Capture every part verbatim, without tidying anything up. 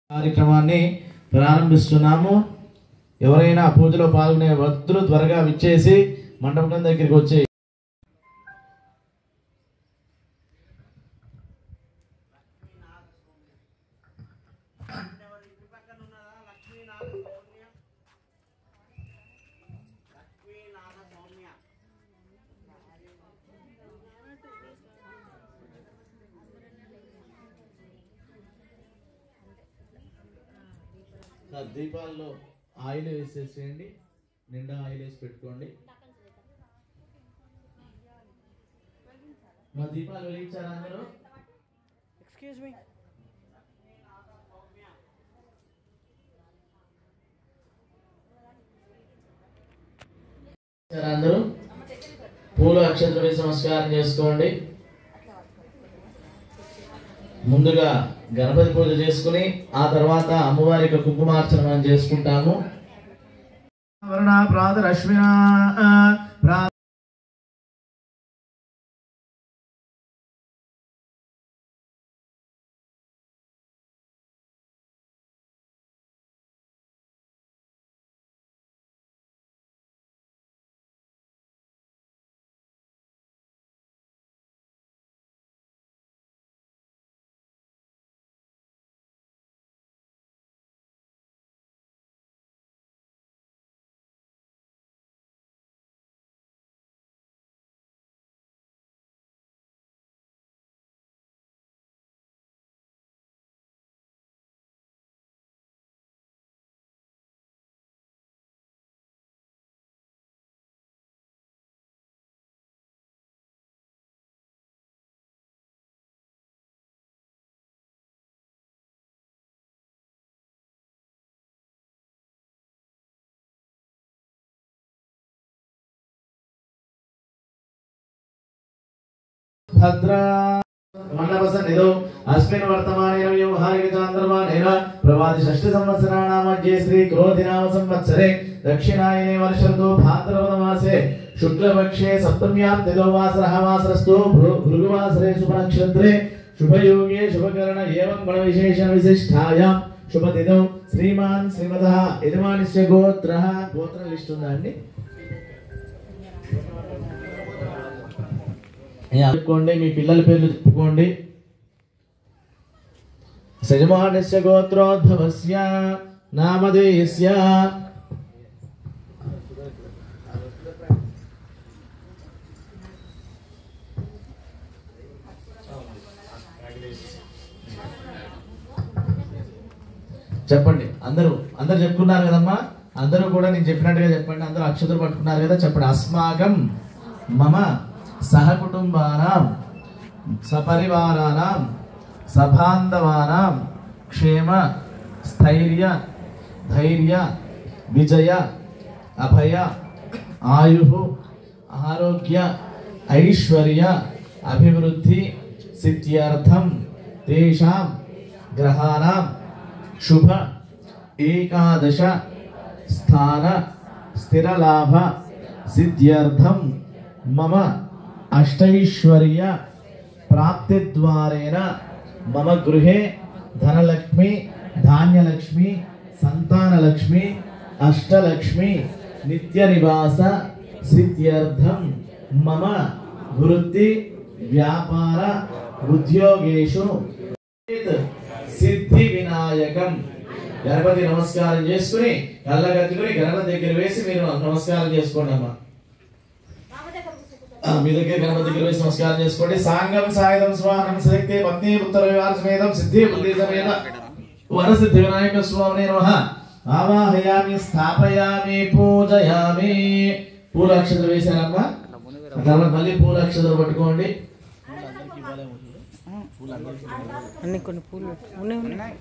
కార్యక్రమాన్ని ప్రారంభిస్తున్నాము. ఎవరైనా పూజలో పాల్గొనే భక్తులు త్వరగా విచ్చేసి మండపం దగ్గరికి వచ్చి దీపాల్లో ఆయిల్ వేసేసేయండి. నిండా ఆయిల్ వేసి పెట్టుకోండి. మా దీపాలు వెలిగించారా అందరూ? Excuse me. అందరూ పూలు అక్షంతలు వేసి నమస్కారం చేసుకోండి. ముందుగా గణపతి పూజ చేసుకుని ఆ తర్వాత అమ్మవారి యొక్క కుంకుమార్చన మనం చేసుకుంటాము. భద్రా మండపసన్నిధౌ అస్మిన్ వర్తమానేన వ్యవహారిక చాంద్రమానేన ప్రవాది షష్ఠ సంవత్సరాణాం మధ్యే శ్రీ క్రోధినామ సంవత్సరే దక్షిణాయనే వర్షర్తో భాద్రపద మాసే శుక్లపక్షే సప్తమ్యాం తిథౌ వాసరః వాసరస్తు భృగువాసరే శుభనక్షత్రే శుభయోగే శుభకరణ ఏవం గుణ విశేషణ విశిష్టాయాం శుభతిథౌ శ్రీమాన్ శ్రీమతః యజమానిస్య గోత్రః. గోత్రం లిస్ట్ ఉందా అండి? చెప్పుకోండి. మీ పిల్లల పేర్లు చెప్పుకోండి. యజమానస్య గోత్రోద్భవస్య నామధేయస్య చెప్పండి. అందరూ అందరు చెప్పుకున్నారు కదమ్మా. అందరూ కూడా నేను చెప్పినట్టుగా చెప్పండి. అందరూ అక్షతలు పట్టుకున్నారు కదా, చెప్పండి. అస్మాకం మమ సహకుటుంబానాం సపరివారానాం సబాంధవానాం క్షేమ స్థైర్య ధైర్య విజయ అభయ ఆయు ఆరోగ్య ఐశ్వర్య అభివృద్ధి సిద్ధ్యర్థం తేషాం గ్రహాణాం శుభ ఏకాదశ స్థాన స్థిరలాభ సిద్ధ్యర్థం మమ అష్టైశ్వర్య ప్రాప్తిద్వారేణ మమ గృహే ధనలక్ష్మి ధాన్యలక్ష్మి సంతానలక్ష్మి అష్టలక్ష్మి నిత్య నివాస సిద్ధ్యర్థం మమ వృత్తి వ్యాపార ఉద్యోగేషు సిద్ధి వినాయకం. గణపతి నమస్కారం చేసుకుని కళ్ళగత్తుకుని గణపతి దగ్గర వేసి మీరు నమస్కారం చేసుకోండి అమ్మా. మీ దగ్గర గణపతి దగ్గర వేసి నమస్కారం చేసుకోండి. సాంగం సాయుధం స్వాహనం శక్తి పత్ని పుత్ర వివాహ సమేతం సిద్ధి బుద్ధి సమేత వరసిద్ధి వినాయక స్వామినే నమః. ఆవాహయామి స్థాపయామి పూజయామి. పూల అక్షతలు వేశారమ్మా. తర్వాత మళ్ళీ పూల అక్షతలు పట్టుకోండి. అన్ని కొన్ని పూలు ఉన్నాయి.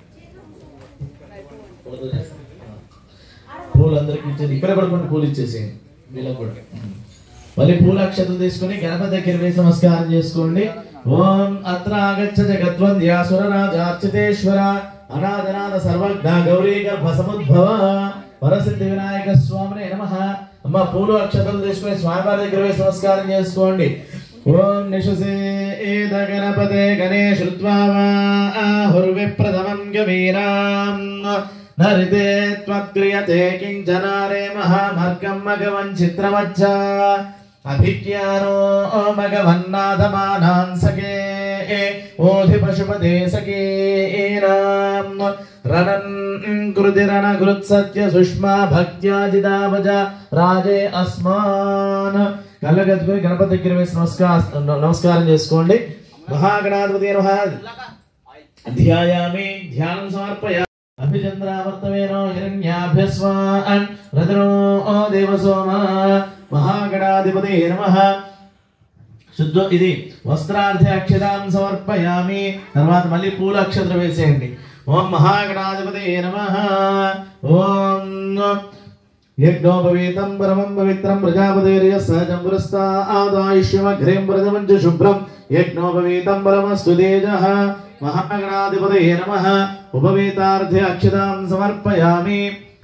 పూలు అందరికి ఇచ్చేది. ఇక్కడ కూడా కొన్ని పూలు ఇచ్చేసేయండి వీళ్ళకి కూడా. మళ్ళీ పూల అక్షతలు తీసుకుని గణపతి దగ్గర వేసి నమస్కారం చేసుకోండి. ఓం అత్ర ఆగచ్చ జగద్వంద్యాసురరాజార్చితేశ్వర అనాథనాథ సర్వజ్ఞ గౌరీ గర్భ సముద్భవ వరసిద్ధి వినాయక స్వామినే నమః. అమ్మ పూలు అక్షతలు తీసుకుని స్వామివారి దగ్గర వేసి నమస్కారం చేసుకోండి. ఓం నిశసే ఏద గణపతే గణేశ శ్రుత్వా ఆహుర్విప్రథమం గవీరాం నరితే త్వక్రియతే కించనారే మహామర్గం మగవం చిత్రమచ్చ అభిజ్ఞానో మగవన్నాథమానాన్ సకే ఓధి పశుపదే సకేనాం రణన్ కృతిరణ కృత్సత్య సుష్మా భక్త్యాజిదావజ రాజే అస్మాన్. కళ్ళగద్దుకుని గణపతి దగ్గర వేసి నమస్కారం నమస్కారం చేసుకోండి. మహాగణాధిపతి నమః. ధ్యాయామి ధ్యానం సమర్పయామి. అభిచంద్రావర్తవేనో హిరణ్యాభ్యస్వాన్ రతనో దేవసోమ. మహాగణాధిపతి నమః. శుద్ధ ఇది వస్త్రార్థ అక్షతాం సమర్పయామి. తర్వాత మళ్ళీ పూల అక్షత్ర వేసేయండి. ఓం మహాగణాధిపతి నమః. ఓం యజ్ఞోపవీతం పరమం పవిత్రం ప్రజాపతిర్య సహజం పురస్తాదాయుష్యమగ్రేం ప్రజమంచ శుభ్రం యజ్ఞోపవీతం పరమస్తు తేజః. మహాగణాధిపతి నమః. ఉపవీతార్థ అక్షతాం సమర్పయామి.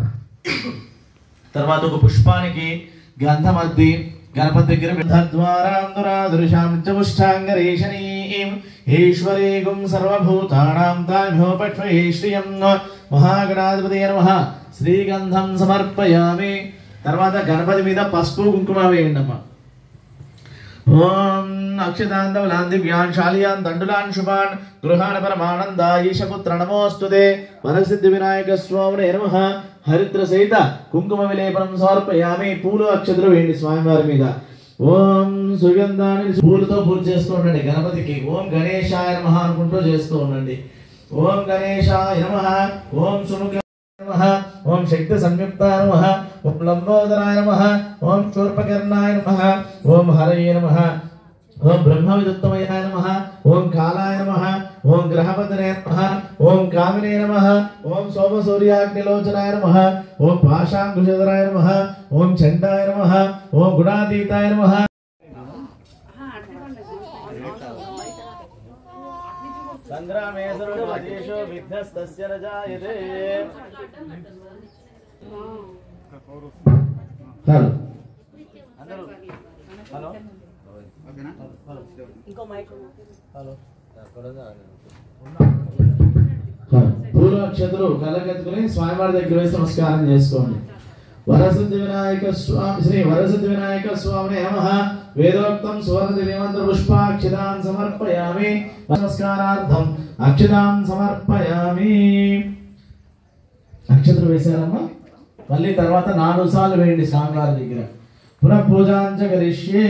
తర్వాత ఒక పుష్పానికి గంధమద్ది గణపతి దగ్గర గంధద్వారాంధురాదృశాం చ ముష్టాంగరేషణీం ఈశ్వరీగుం సర్వభూతానాం తామ్యోపక్ష్మయే శ్రియం. మహాగణాధిపతి నమః. శ్రీగంధం సమర్పయామి. తర్వాత గణపతి మీద పసుపు కుంకుమ వేయండి అమ్మా. ఓం అక్షతాంతవలాన్ దివ్యాన్ శాలియాన్ దండులాన్ శుభాన్ గృహాణ పరమానందాయీశపుత్ర నమోస్తుతే. వరసిద్ధి వినాయక స్వామినే నమః. హరిద్ర సహిత కుంకుమ విలేపనం సమర్పయామి. పూలు అక్షతలు వేయండి స్వామివారి మీద. ఓం సుగంధాన్ని పూలతో పూజ చేస్తూ ఉండండి గణపతికి. ఓం గణేశాయ నమః అనుకుంటూ చేస్తూ ఉండండి. ఓం గణేశాయ నమః. ఓం సుముఖ నమః. ఓం శక్తి సంయుక్తాయ నమః. ఓం లంబోదరాయ నమః. ఓం శూర్పకర్ణాయ నమః. ఓం హరయే నమః. ఓం బ్రహ్మవిదుత్తమయాయ నమః. ఓం కాలాయ నమః. ఓం గ్రహపతనే నమః. ఓం కామినే నమః. ఓం సోమసూర్యాగ్నిలోచనాయ నమః. ఓం పాశాంకుశధరాయ నమః. ఓం చండాయ నమః. ఓం గుణాతీతాయ నమః. సంగ్రామేశ్వరో రాజేశో విఘ్నస్తస్య న జాయతే. హలో అందరూ హలో ఇంకో మైక్ హలో పూల అక్షతలు కలగెత్తుకుని స్వామివారి దగ్గర వేసి నమస్కారం చేసుకోండి. వరసిద్ధి వినాయక స్వామి శ్రీ వరసిద్ధి వినాయక స్వామినే నమః. వేదోక్తం సువర్ణ దివ్యమంత్ర పుష్పాక్షతాన్ సమర్పయామి. నమస్కారార్థం అక్షతాన్ సమర్పయామి. అక్షతలు వేశారమ్మా. మళ్ళీ తర్వాత నాలుగు సార్లు వేయండి స్వామివారి దగ్గర. పునః పూజాంచ కరిష్యే.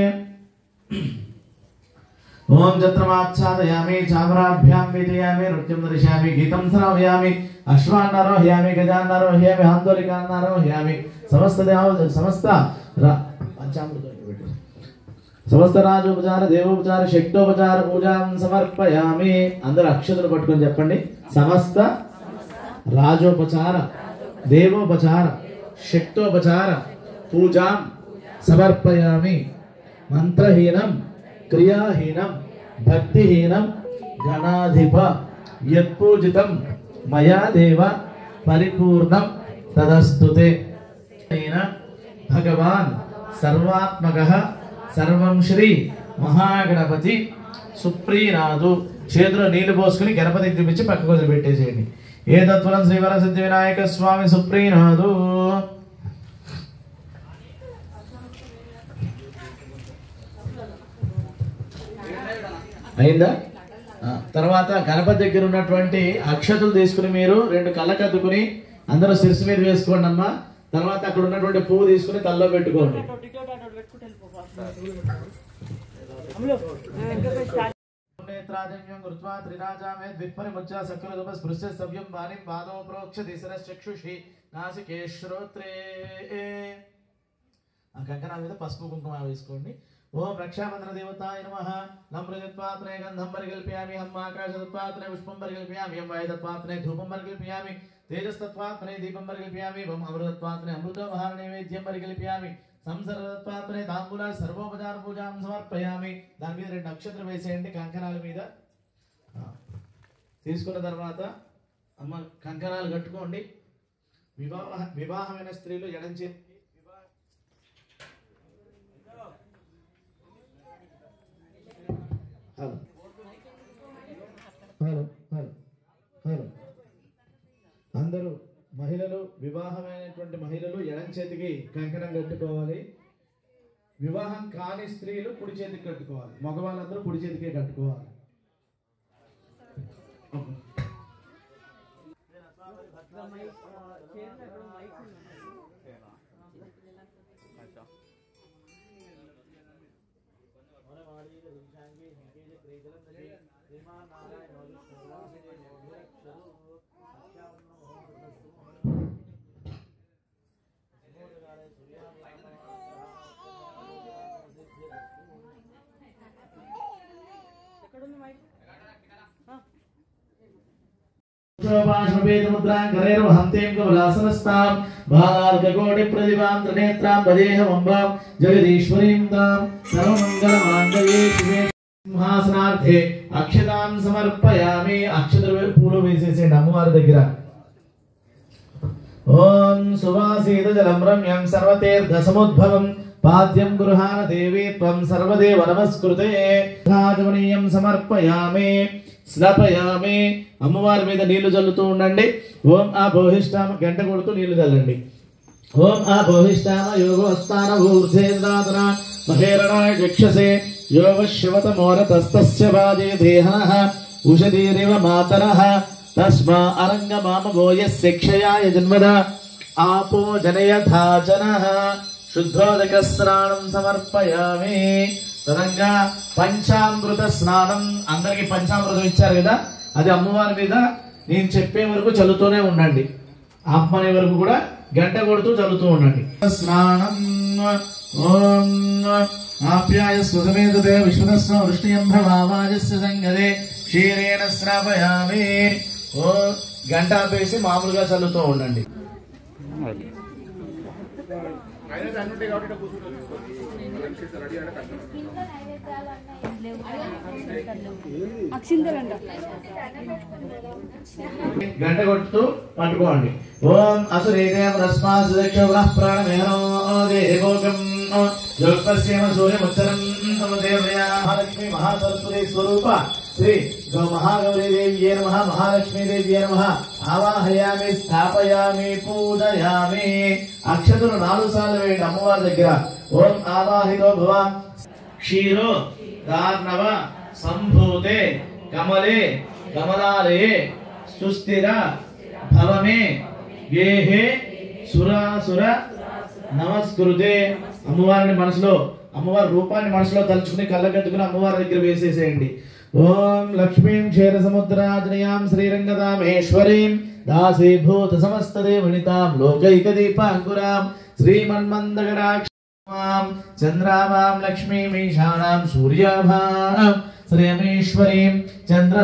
ఓం చత్రమాచ్ఛాదయామి చామరాభ్యాం విజయామి నృత్యం దర్శయామి గీతం శ్రావయామి అశ్వాన్నారోహయామి గజాన్నారోహయామి ఆందోళికాన్నారోహయామి సమస్త దేవ సమస్త పంచామృతం సమస్త రాజోపచార దేవోపచార శక్తోపచార పూజాం సమర్పయామి. అందరూ అక్షతలు పట్టుకొని చెప్పండి. సమస్త రాజోపచార దేవోపచార శక్తోపచార పూజాం సమర్పయామి. మంత్రహీనం క్రియాహీనం భక్తిహీనం గణాధిప యత్పూజితం మయా దేవ పరిపూర్ణం తదస్తుతే. భగవాన్ సర్వాత్మకః సర్వం శ్రీ మహాగణపతి సుప్రీనాథు. చేతిలో నీళ్లు పోసుకుని గణపతికి చూపించి పక్కకు వదిలిపెట్టేసేయండి. ఏ తత్వరం శ్రీ వరసిద్ధి వినాయక స్వామి సుప్రీనాథు. అయిందా? తర్వాత గణపతి దగ్గర ఉన్నటువంటి అక్షతులు తీసుకుని మీరు రెండు కళ్ళకద్దుకుని అందరూ శిరస్సు మీద వేసుకోండి అమ్మా. తర్వాత అక్కడ ఉన్నటువంటి పువ్వు తీసుకుని తల్లో పెట్టుకోండి. ఆ కంకణాల మీద పసుపు కుంకుమ వేసుకోండి. ఓం రక్షాబంధన దేవతాయ నమః. నమ్రజత్పాత్రే గంధం పరికల్పయామి. హం ఆకాశతత్పాత్రే పుష్పం పరికల్పయామి. హం వాయుతత్పాత్రే ధూపం పరికల్పయామి. తేజస్తత్పాత్రే దీపం పరికల్పయామి. హం అమృతత్పాత్రే అమృతోపహార నైవేద్యం పరికల్పయామి. సంసర్గతత్పాత్రే తాంబూల సర్వోపచార పూజాం సమర్పయామి. దాని మీద రెండు నక్షత్రం వేసేయండి కంకణాల మీద. తీసుకున్న తర్వాత అమ్మ కంకణాలు కట్టుకోండి. వివాహ వివాహమైన స్త్రీలు ఎడంచి ఎడం చేతికి కంకణం కట్టుకోవాలి. వివాహం కాని స్త్రీలు కుడి చేతికి కట్టుకోవాలి. మగవాళ్ళందరూ కుడి చేతికే కట్టుకోవాలి. సింహాసనార్థే అక్షతాం సమర్పయామి. అక్షతలు పూలు వేసేసేయండి అమ్మవారి దగ్గర. ఓం సువాసీత జలం రమ్యం సర్వతీర్థ సముద్భవం పాద్యం గృహాణ దేవి త్వం సర్వదేవ నమస్కృతే. రాజమనీయం సమర్పయామి స్లపయామి. అమ్మవారి మీద నీళ్లు చల్లుతూ ఉండండి. ఓం ఆ భోహిష్టామ గంట కొడుతూ నీళ్లు చల్లండి. ఓం ఆ భోహిష్టామ యోగస్థాన ఊర్ధేంద్రాదన మహేరణాయ చక్షసే యోగ శివతమోరతస్తస్య వాజే దేహనః ఉషధీరివ మాతరః తస్మా అరంగ మామగోయ శిక్షయాయ జన్మద ఆపో జనయథాచనః. శుద్ధోదక స్నానం సమర్పయామి. తదంగా పంచామృత స్నానం. అందరికి పంచామృతం ఇచ్చారు కదా, అది అమ్మవారి మీద నేను చెప్పే వరకు చల్లుతూనే ఉండండి. అమ్మని వరకు కూడా గంట కొడుతూ చల్లుతూ ఉండండి. స్నానం. ఓం ఆప్యాయ స్వసమేతదే విశ్వదస్వ వృష్ణియంభవాజస్య సంగదే క్షీరేణ శ్రావయామి. ఓ గంట ఆపేసి మామూలుగా చల్లుతూ ఉండండి. గంట కొడుతూ పట్టుకోండి. ఓం అసురేదేవ రస్మాసుదక్ష ప్రాణమేనో దేవోగం యోగపశ్యేమ సూర్యముత్తరం మహాలక్ష్మి మహాసరస్వతి స్వరూప శ్రీ గౌ మహాగౌరీ దేవ్యే నమః మహాలక్ష్మీ దేవ్యే నమః. ఆవాహయామి స్థాపయామి పూజయామి. అక్షతలు నాలుగు సార్లు వేయండి అమ్మవారి దగ్గర. ఓం ఆవాహితో భవ క్షీరో దార్ణవ సంభూతే కమలే కమలాలయే సుస్థిర భవమే గేహే సురాసుర నమస్కృతే. అమ్మవారిని మనసులో అమ్మవారి రూపాన్ని మనసులో తలుచుకుని కళ్ళగట్టుకుని అమ్మవారి దగ్గర వేసేసేయండి. ఓం లక్ష్మీం క్షీర సముద్రాజనయాం శ్రీరంగదామేశ్వరీం దాసీభూత సమస్తదేవనితాం లోకైక దీపాంకురాం శ్రీమన్మందగడాక్షాం చంద్రామాం లక్ష్మీమీశానాం సూర్యాభాం శ్రీమేశ్వరీం చంద్ర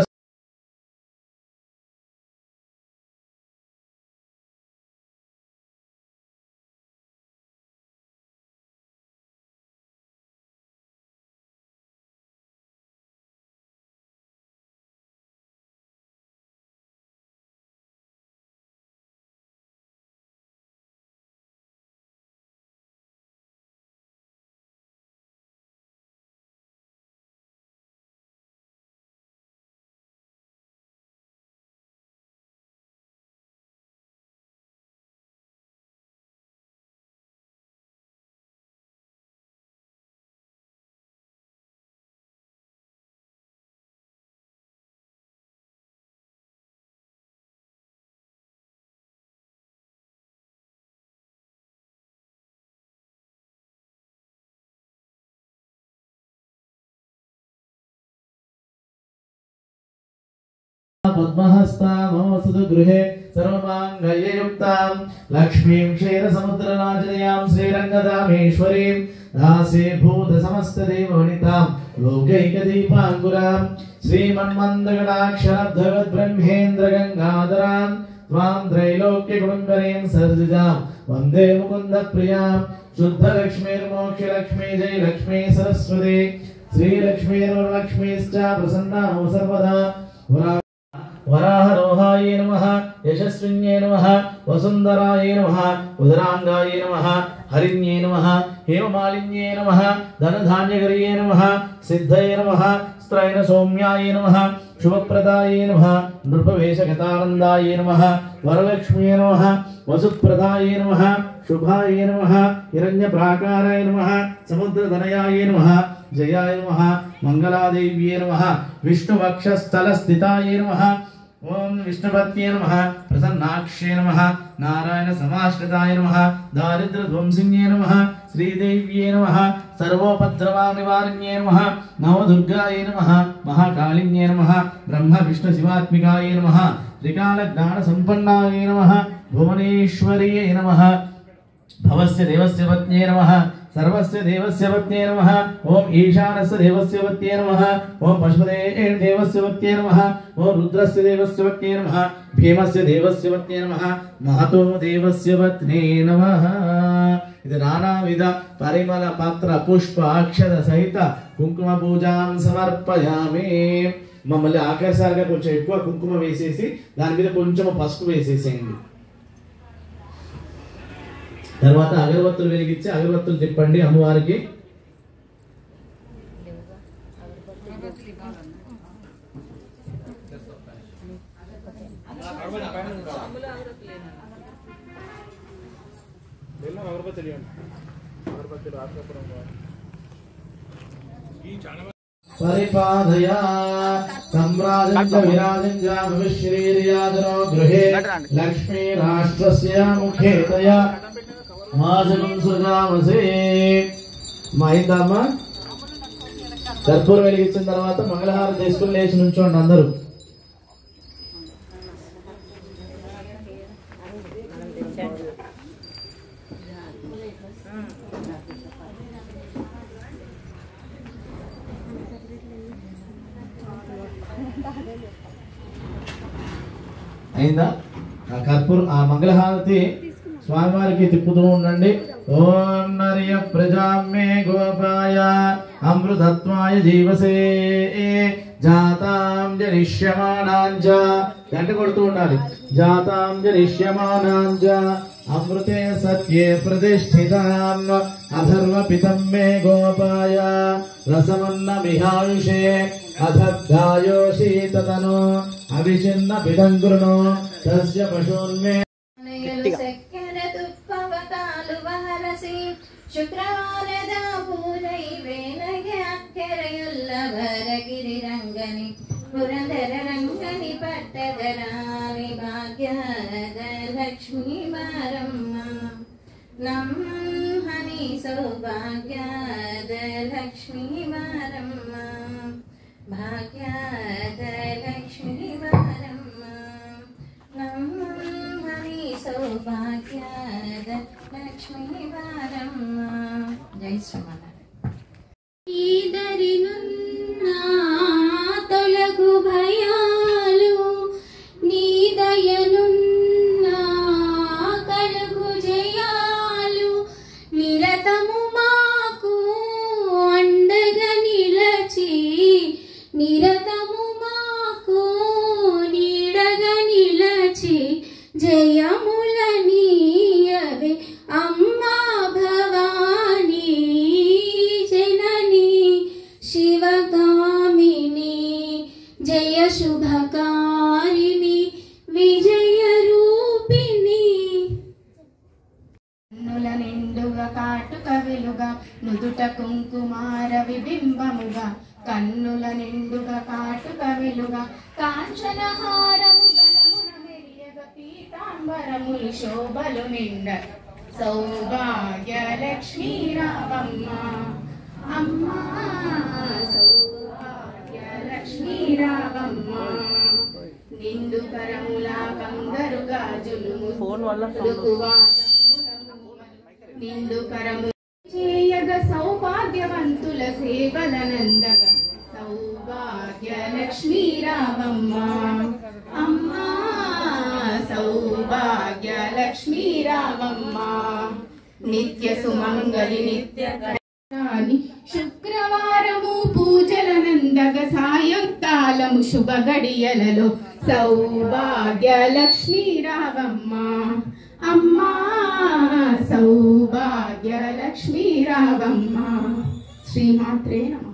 పద్మహస్తామవసతు గృహే సర్వమాంగళ్యయుక్తాం లక్ష్మీం క్షీరసముద్రనాజనయాం శ్రీరంగదామేశ్వరీం దాసీభూత సమస్తదేవవనితాం లోకైకదీపాంకురాం శ్రీమన్మందగడాక్షరబ్ధవద్బ్రహ్మేంద్రగంగాధరాం త్వాం త్రైలోక్యగుణకరీం సర్జితాం వందే ముకుందప్రియాం. శుద్ధలక్ష్మీర్మోక్షలక్ష్మీ జయ లక్ష్మీ సరస్వతి శ్రీలక్ష్మీర్వరలక్ష్మీశ్చ ప్రసన్నా సర్వదా. वराहरोहाय नमः यशस्विन्ये नमः वसुंधराय नमः उदरांगाय नमः हरिण्ये नमः हेममालिन्ये नमः धनधान्यकर्ये नमः सिद्धये नमः स्त्रैण सौम्याय नमः शुभप्रदाय नमः नृपवेशगतानन्दाय नमः वरलक्ष्म्ये नमः वसुप्रदाय नमः शुभाय नमः हिरण्यप्राकाराय नमः समुद्रधनयाय नमः जयाय नमः मंगलादेव्ये नमः विष्णुवक्षस्थलस्थिताय नमः ओम विष्णुपत्ये नमः प्रसन्नाक्ष्ये नमः नारायण समाश्रिताय नमः दारिद्र्यध्वंसिन्ये नमः श्रीदेव्ये नमः सर्वोपद्रवनिवारिण्ये नमः नवदुर्गाय नमः महाकालिन्ये नमः ब्रह्म विष्णु शिवात्मिकाय नमः त्रिकालज्ञानसम्पन्नाय नमः भुवनेश्वर्ये नमः भवस्य देवस्य पत्न्ये नमः सर्वस्य देवस्य पत्न्ये नमः ओम ईशानस्य देवस्य पत्न्ये नमः ओम पशुपते देवस्य पत्न्ये नमः ओम रुद्रस्य देवस्य पत्न्ये नमः भीमस्य देवस्य पत्न्ये नमः महतो देवस्य पत्न्ये नमः ఇది నానావిధ పరిమళ పత్ర పుష్ప అక్షత సహిత కుంకుమ పూజాం సమర్పయామి. మమ్మల్ని ఆకర్షాలుగా కొంచెం ఎక్కువ కుంకుమ వేసేసి దాని మీద కొంచెం పసుపు వేసేసేయండి. తర్వాత అగరబత్తులు వెలిగించి అగరబత్తులు తిప్పండి అమ్మవారికి. परिपादया सम्राजञ्च विराजञ्च भविष्यवीर्यादनो गृहे लक्ष्मी राष्ट्रस्य मुखेतया माजनं सृजामसे. మైందమ్మ కర్పూరం వెలిగించిన తర్వాత మంగళహారతి తీసుకుని లేచి నుంచోండి అందరూ. అయిందా ఆ కర్పూరం ఆ మంగళహారతి స్వామివారికి తిప్పుతూ ఉండండి. ఓం నర్య ప్రజామే గోపాయ అమృతత్వాయ జీవసే జాతాం జనిష్యమానాంజ గంట కొడుతూ ఉండాలి. జాతాం జనిష్యమానాంజ అమృతే సత్యే ప్రతిష్ఠితాం అధర్వపితం మే గోపాయ రసమన్న మిహాయుషే అధర్గాయోషీతను అవిచిన్న పితం కృణో తస్య పశూన్మే. ಶುಕ್ರವಾರದ ಪೂರೈ ವೇನಗೆ ಅಕ್ಕರೆಯುಲ್ಲ ಭರಗಿರಿ ರಂಗನಿ ಪುರಂದರ ರಂಗನಿ ಪಟ್ಟದರಾಣಿ ಭಾಗ್ಯದ ಲಕ್ಷ್ಮೀ ಬಾರಮ್ಮ ನಮ್ಮನಿ ಸೌಭಾಗ್ಯದ ಲಕ್ಷ್ಮೀ ಬಾರಮ್ಮ ಭಾಗ್ಯದ ಲಕ್ಷ್ಮೀ ಬಾರಮ್ಮ ನಮ್ಮನಿ ಸೌಭಾಗ್ಯದ లక్ష్మీ వారమ్మ. జై శ్రీమన్నారాయణ. ఈదరినున్నా తొలగు భయాలు నీ దయనున్నా కలుగు జయాలు నిరతము మాకు అండగా నిలచి నిరతము మాకు నీడగా నిలచి జయములనీయవే అమ్మా భవానీ జననీ శివగామిని జయ శుభకారిణి విజయ రూపిణి. కన్నుల నిండుగా కాటుక వెలుగా నుదుట కుంకుమార విబింబముగా కన్నుల నిండుగా కాటుక వెలుగా కాంచనహారము గలమున మెరియగ పీతాంబరములు శోభలు నిండ సౌభాగ్య లక్ష్మీ రావమ్మ అమ్మా సౌభాగ్య లక్ష్మీ రావమ్మ. నిండు కరముల బంగారు గాజులు నిండు కరము చేయగ సౌభాగ్యవంతుల సేవలనందగ సౌభాగ్య లక్ష్మీ రావమ్మ అమ్మా సౌభాగ్య లక్ష్మీ రావమ్మ. నిత్య సుమంగళి నిత్య శుక్రవారము పూజలనంద నందగ సాయంకాలము శుభ గడియలలో సౌభాగ్య లక్ష్మీ రావమ్మ అమ్మా సౌభాగ్య లక్ష్మీ రావమ్మ. శ్రీమాత్రే నమః.